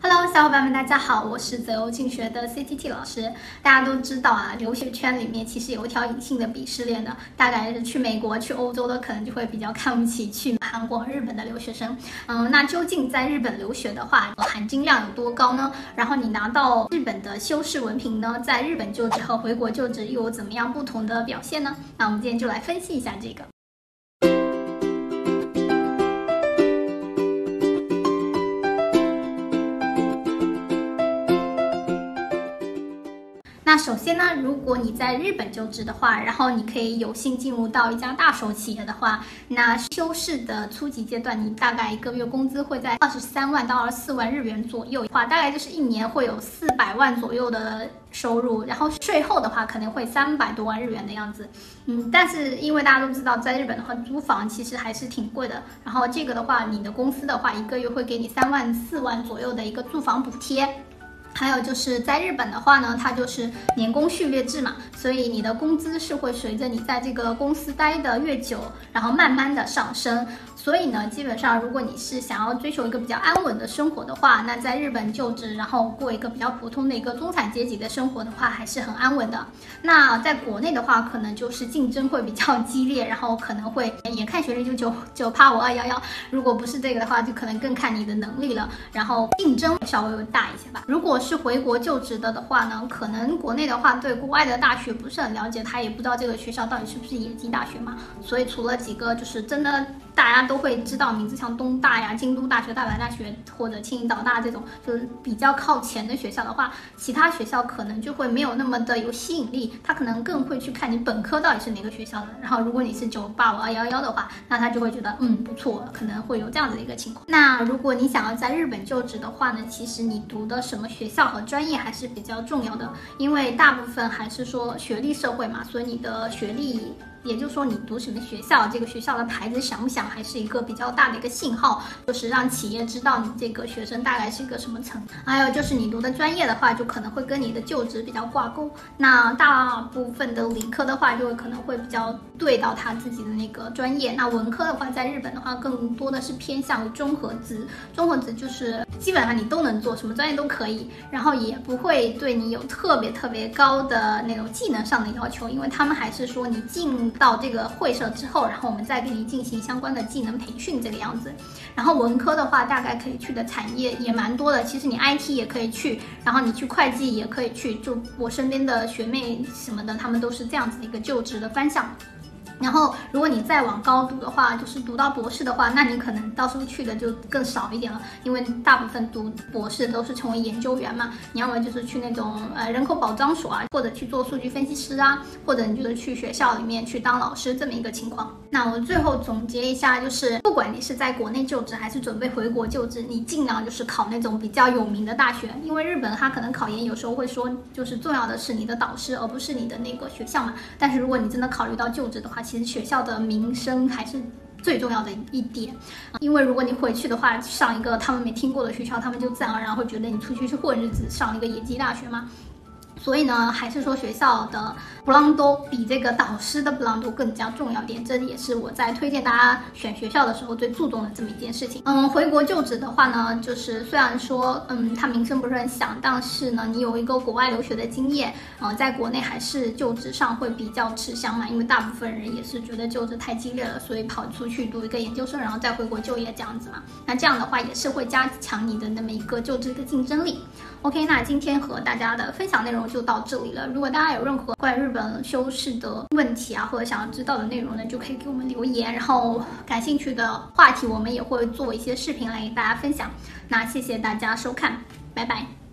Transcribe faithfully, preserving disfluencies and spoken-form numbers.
Hello， 小伙伴们，大家好，我是择欧进学的 C T T 老师。大家都知道啊，留学圈里面其实有一条隐性的鄙视链的，大概是去美国、去欧洲的，可能就会比较看不起去韩国、日本的留学生。嗯，那究竟在日本留学的话，含金量有多高呢？然后你拿到日本的修士文凭呢，在日本就职和回国就职又有怎么样不同的表现呢？那我们今天就来分析一下这个。那首先呢，如果你在日本就职的话，然后你可以有幸进入到一家大手企业的话，那修士的初级阶段，你大概一个月工资会在二十三万到二十四万日元左右的话，大概就是一年会有四百万左右的收入，然后税后的话可能会三百多万日元的样子。嗯，但是因为大家都知道，在日本的话租房其实还是挺贵的，然后这个的话，你的公司的话一个月会给你三万四万左右的一个住房补贴。还有就是在日本的话呢，它就是年功序列制嘛，所以你的工资是会随着你在这个公司待的越久，然后慢慢的上升。所以呢，基本上如果你是想要追求一个比较安稳的生活的话，那在日本就职，然后过一个比较普通的一个中产阶级的生活的话，还是很安稳的。那在国内的话，可能就是竞争会比较激烈，然后可能会眼看学历就九九八五二幺幺，如果不是这个的话，就可能更看你的能力了，然后竞争稍微大一些吧。如果是回国就职的的话呢，可能国内的话对国外的大学不是很了解，他也不知道这个学校到底是不是野鸡大学嘛，所以除了几个就是真的大家都会知道名字，像东大呀、京都大学、大阪大学或者青岛大这种就是比较靠前的学校的话，其他学校可能就会没有那么的有吸引力，他可能更会去看你本科到底是哪个学校的。然后如果你是九八五二幺幺的话，那他就会觉得嗯不错，可能会有这样子的一个情况。那如果你想要在日本就职的话呢，其实你读的什么学校和专业还是比较重要的，因为大部分还是说学历社会嘛，所以你的学历。也就是说，你读什么学校，这个学校的牌子响不响，还是一个比较大的一个信号，就是让企业知道你这个学生大概是一个什么层。还有就是你读的专业的话，就可能会跟你的就职比较挂钩。那大部分的理科的话，就可能会比较对到他自己的那个专业。那文科的话，在日本的话，更多的是偏向于综合职。综合职就是基本上你都能做，什么专业都可以，然后也不会对你有特别特别高的那种技能上的要求，因为他们还是说你进到这个会社之后，然后我们再给你进行相关的技能培训这个样子。然后文科的话，大概可以去的产业也蛮多的，其实你 I T 也可以去，然后你去会计也可以去，就我身边的学妹什么的，他们都是这样子的一个就职的方向。然后如果你再往高读的话，就是读到博士的话，那你可能到时候去的就更少一点了，因为大部分读博士都是成为研究员嘛，你要么就是去那种呃人口保障所啊，或者去做数据分析师啊，或者你就是去学校里面去当老师这么一个情况。那我最后总结一下，就是不管你是在国内就职还是准备回国就职，你尽量就是考那种比较有名的大学，因为日本它可能考研有时候会说，就是重要的是你的导师，而不是你的那个学校嘛。但是如果你真的考虑到就职的话，其实学校的名声还是最重要的一点，因为如果你回去的话，上一个他们没听过的学校，他们就自然而然会觉得你出去是混日子，上一个野鸡大学嘛。所以呢，还是说学校的布朗多比这个导师的布朗多更加重要点，这也是我在推荐大家选学校的时候最注重的这么一件事情。嗯，回国就职的话呢，就是虽然说，嗯，它名声不是很响，但是呢，你有一个国外留学的经验，呃，在国内还是就职上会比较吃香嘛，因为大部分人也是觉得就职太激烈了，所以跑出去读一个研究生，然后再回国就业这样子嘛。那这样的话也是会加强你的那么一个就职的竞争力。OK， 那今天和大家的分享内容就到这里了。如果大家有任何关于日本修士的问题啊，或者想要知道的内容呢，就可以给我们留言。然后感兴趣的话题，我们也会做一些视频来给大家分享。那谢谢大家收看，拜拜。